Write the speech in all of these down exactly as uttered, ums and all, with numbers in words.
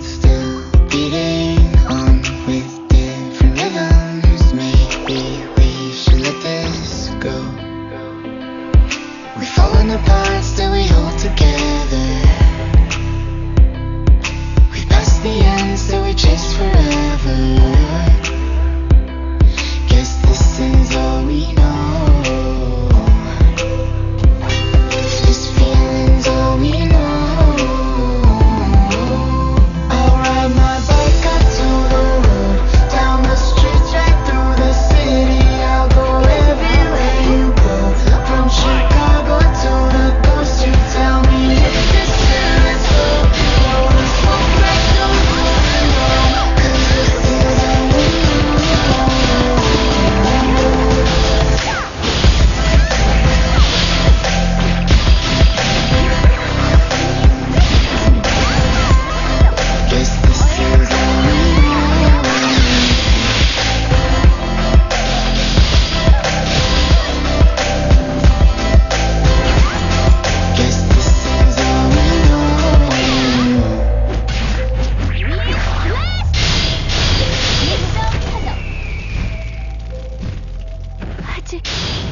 hearts still beating on with different rhythms. Maybe we should let this go. We've fallen apart, still we hold together. We passed the end, still we chase forever. Guess this is all we know. This feeling's all we know. I'll ride my bike out to the road, down the streets, right through the city. I'll go everywhere you go, from Chicago to the coast. You tell me if this feeling's real. Roll the smoke right through the window, 'cause this is all we know. Guess this is all we know. Guess this is all we know. 아직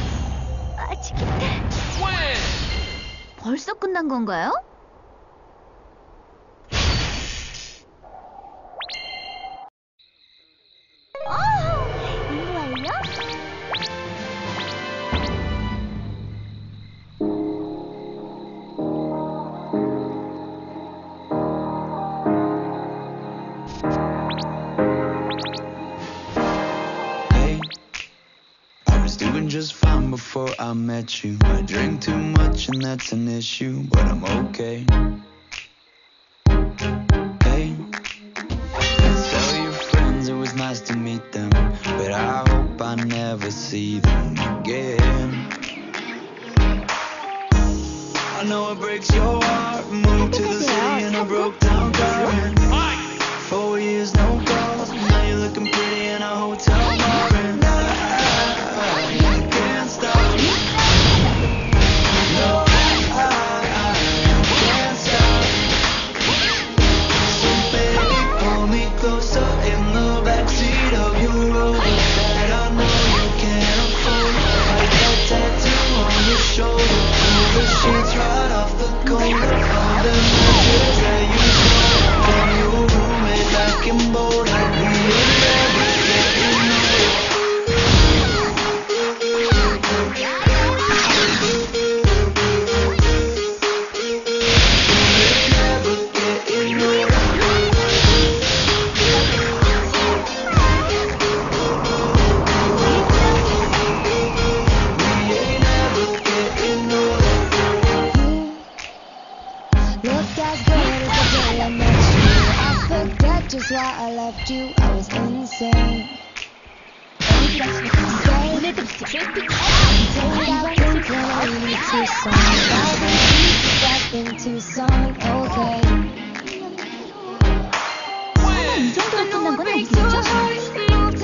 아직인데 벌써 끝난 건가요? 아, 이거 완료? Hey, I was doing just fine before I met you. I drink too much and that's an issue, but I'm okay. Hey, tell your friends it was nice to meet them, but I hope I never see them again. I know it breaks your heart. Moved to the city in a broke down car. And four years no calls. Now you're looking pretty in a hotel bar. And I can't stop. No, I, I can't stop. So baby, pull me closer in the backseat of your Rover that I know you can't afford. Like that tattoo on your shoulder. Pull the sheets right off the corner of the mattress that you stole from your roommate back in Boulder. We ain't never getting nowhere. Never getting nowhere. We ain't never getting nowhere. Look as good as the day I met you. I forget just why I left you. I was insane. 오늘도 트래픽 Take out complaining Tucson. I'll be back in Tucson. Okay. 설마 이 정도로 끝난 건 아니겠죠?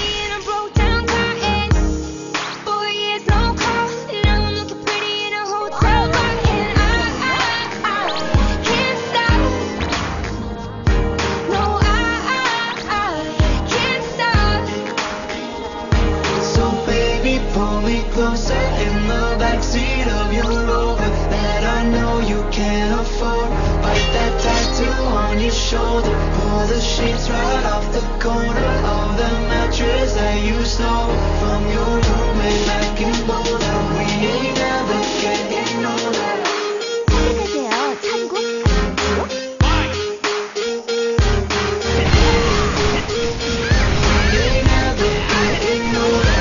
So baby, pull me closer in the backseat of your Rover that I know you can't afford. Bite that tattoo on your shoulder. Pull the sheets right off the corner of the mattress that you stole from your roommate back in Boulder. We ain't never getting older. 참고되세요. 참고. We ain't never getting older.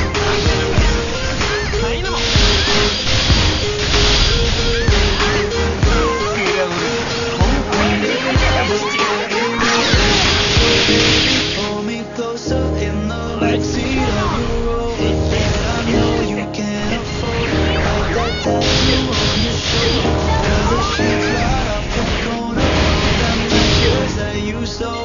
Pull me closer in the backseat of your Rover that I know you can't afford. Like that tattoo on your shoulder. Pull the sheets right off the corner of that mattress that you stole